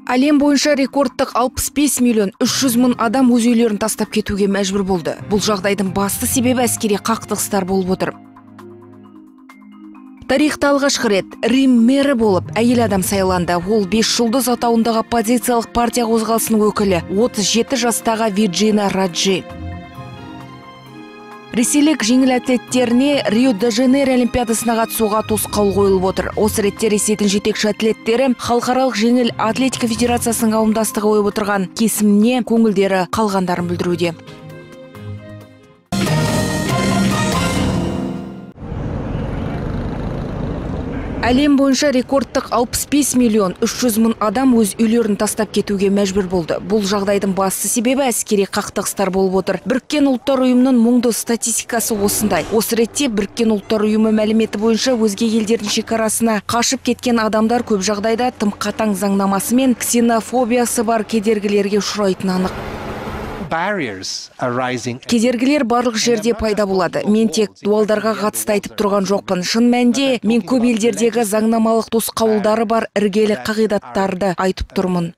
Әлем бойынша рекордтық 65 миллион 300 мың адам өз үйлерін тастап кетуге мәжбүр болды. Бұл жағдайдың басты себебі әскери қақтығыстар болып отыр. Тарихта алғашқы рет Рим мэрі болып әйел адам сайланды. Ол 5 жұлдыз атауындағы оппозициялық партия қозғалысының өкілі 37 жастағы Вирджиния Раджи. Ресейлік жеңіл атлеттеріне Рио-де-Жанейро олимпиадасына қатысуға тосқауыл қойылып отыр. Осы ретте Ресейдің жетекші атлеттері халықаралық жеңіл атлетика федерациясының қауымдастығы қойып отырған кесіміне көңілдері қалғандарын білдіруде. Әлем бойынша рекордтық 65 миллион 300 мың адам өз үйлерін тастап кетуге мәжбүр болды. Бұл жағдайдың басты себебі әскери қақтығыстар болып отыр. Біріккен ұлттар ұйымының мұңды статистикасы осындай. Осы ретте Біріккен ұлттар ұйымы мәліметі бойынша өзге елдердің шекарасына қашып кеткен адамдар көп жағдайда тым қатаң заңнамасы мен ксенофобиясы бар кедергілерге ұшырайтыны анық. Кедергілер барлық жерде пайда болады. Мен тек дуалдарға қатысты айтып тұрған жоқпын. Шын мәнінде мен көп елдердегі заңнамалық тосқауылдары бар іргелі қағидаттарды айтып тұрмын.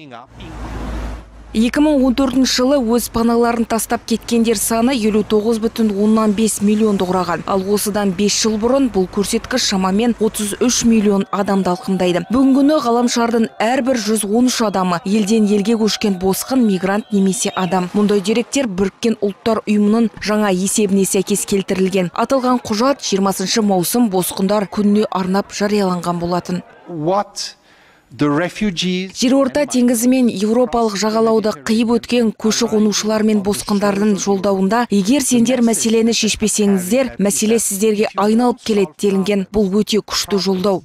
2014 жылы өз паналарын тастап кеткендер саны 59,5 миллионды құраған. Ал осыдан 5 жыл бұрын бұл көрсеткіш шамамен 33 миллион адамды алқымдайды. Бүгінгі ғаламшардың әрбір 113 адамы елден елге көшкен босқын, мигрант немесе адам. Мұндай деректер Біріккен ұлттар ұйымының жаңа есебіне сәйкес келтірілген. Аталған құжат 20 маусым босқындар күніне арнап жарияланған болатын. Жерорта теңізі мен Еуропалық жағалауды қиып өткен көші-қонушылар мен босқындардың жолдауында егер сендер мәселені шешпесеңіздер, мәселе сіздерге айналып келеді делінген. Бұл өте күшті жолдау.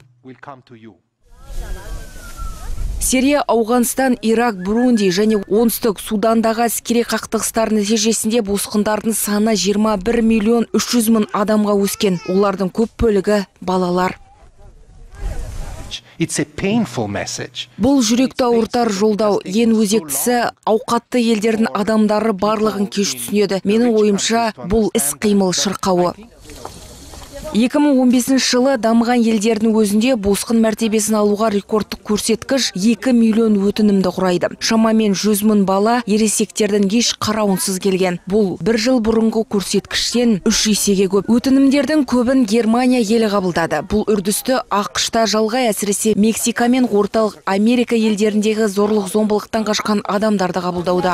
Сирия, Ауғанстан, Ирак, Бурунди және оңтүстік Судандағы әскери қақтығыстар нәтижесінде босқындардың саны 21 миллион 300 мың адамға өскен. Олардың көп бөлігі балалар. Бұл жүректі ауыртар жолдау. Ең өзектісі ауқатты елдердің адамдары барлығын кеш түсінеді. Менің ойымша бұл іс-қимыл шырқауы. 2015 жылы дамыған елдердің өзінде босқын мәртебесін алуға рекордтық көрсеткіш 2 миллион өтінімді құрайды. Шамамен 100 мың бала ересектердің еш қарауынсыз келген. Бұл бір жыл бұрынғы көрсеткіштен 3 есеге көп. Өтінімдердің көбін Германия елі қабылдады. Бұл үрдісті ақш-та жалғай, әсіресе Мексика мен Орталық Америка елдеріндегі зорлық-зомбылықтан қашқан адамдарды қабылдауда.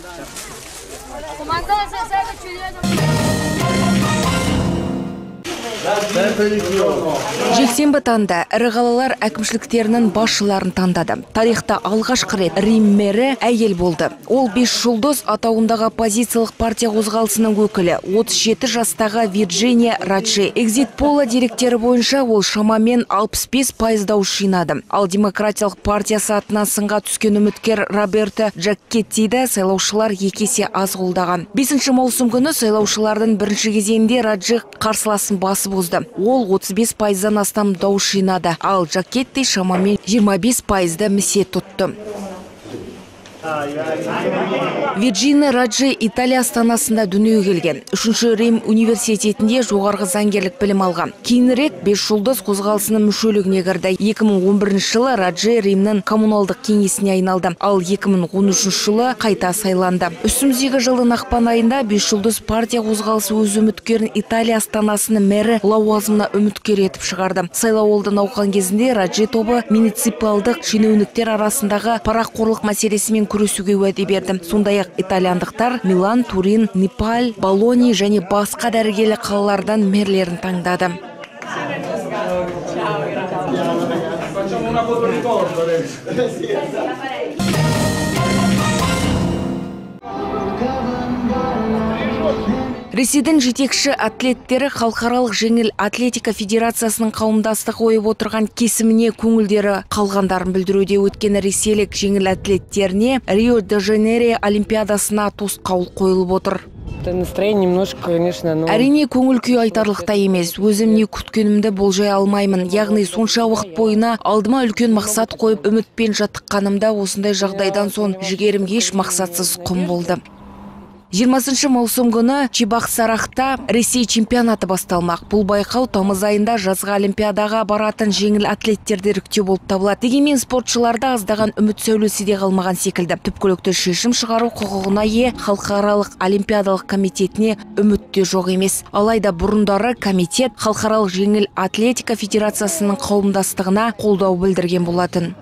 Жексенбі таңда ірі қалалар әкімшіліктерінің басшыларын таңдады. Тарихта алғашқы рет Рим мэрі әйел болды. Ол 5 жұлдыз атауындағы оппозициялық партия қозғалысының өкілі 37 жастағы Вирджиния Раджи. Экзит пола деректері бойынша ол шамамен 65% дауыс жинады. Ал демократиялық партиясы атынан сынға түскен үміткер Роберто Джакеттиді сайлаушылар 2 есе аз қолдаған. 5 маусым күні сайлаушылардың бірінші кезеңінде Раджи қарсыласын басып озды. Ол 35%-дан астам дауыс жинады, ал Джакетти шамамен 25%-ды місе тұтты. Вирджиния Раджи Италия астанасында дүниеге келген. 3-ші Рим университетінде жоғарғы заңгерлік білім алған. Кейінірек 5 жұлдыз қозғалысының мүшелігіне кірді. 2011 жылы Раджи Римнің коммуналдық кеңесіне айналды, ал 2013 жылы қайта сайланды. Үстіміздегі жылдың ақпан айында 5 жұлдыз партия қозғалысы өз үміткерін Италия астанасының мэрі лауазымына үміткер етіп шығарды. Сайлауалды науқан кезінде Раджи тобы муниципалдық шенеуніктер арасындағы парақорлық мәселесімен күресуге уәде берді. Сондай-ақ итальяндықтар Милан, Турин, Непаль, Болония және басқа дәрігерлі қалалардан мэрлерін таңдады. Ресейдің жетекші атлеттері халықаралық жеңіл атлетика федерациясының қауымдастығы қойып отырған кесіміне көңілдері қалғандарын білдіруде. Өткен ресейлік жеңіл атлеттеріне Рио-де-Жанейро олимпиадасына тосқауыл қойылып отыр. Әрине, көңіл күй айтарлықтай емес. Өзім не күткенімді болжай алмаймын. Яғни сонша уақыт бойына алдыма үлкен мақсат қойып үмітпен жаттыққанымда осындай жағдайдан соң жігерім еш мақсатсыз құм болды. 20 маусым күні Чебоксарахта Ресей чемпионаты басталмақ. Бұл байқау тамыз айында жазғы олимпиадаға баратын жеңіл атлеттерді іріктеу болып табылады. Дегенмен спортшыларда аздаған үміт сәулесі де қалмаған секілді. Түпкілікті шешім шығару құқығына ие халықаралық олимпиадалық комитетіне үміт те жоқ емес. Алайда бұрындары комитет халықаралық жеңіл атлетика федерациясының қауымдастығына қолдау білдірген болатын.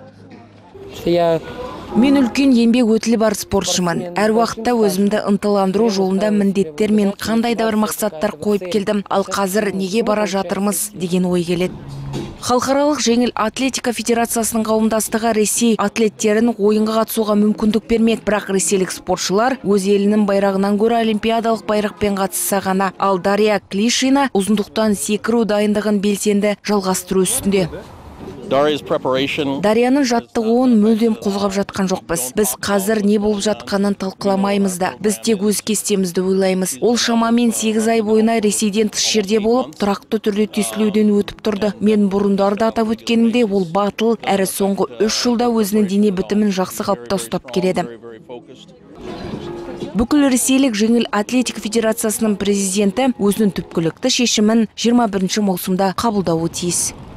Мен үлкен еңбек өтілі бар спортшымын. Әр уақытта өзімді ынталандыру жолында міндеттер мен қандай да бір мақсаттар қойып келдім. Ал қазір неге бара жатырмыз деген ой келеді. Халықаралық жеңіл атлетика федерациясының қауымдастығы Ресей атлеттерін ойынға қатысуға мүмкіндік бермек, бірақ ресейлік спортшылар өз елінің байрағынан гөрі олимпиадалық байрақпен қатысса ғана. Ал Дарья Клишина ұзындықтан секіру дайындығын белсенді жалғастыру үстінде. Дарьяның жаттығуын мүлдем қозғап жатқан жоқпыз. Біз қазір не болып жатқанын талқыламаймыз да. Біз тек өз кестемізді ойлаймыз. Ол шамамен 8 ай бойына Ресейден тыс жерде болып, тұрақты түрде тестілеуден өтіп тұрды. Мен бұрындарды атап өткенімде, ол батыл әрі соңғы 3 жылда өзінің дене бітімін жақсы қалыпта ұстап келеді. Бүкіл ресейлік жеңіл атлетика федерациясының президенті өзінің түпкілікті шешімін 21 маусымда қабылдауы тиіс.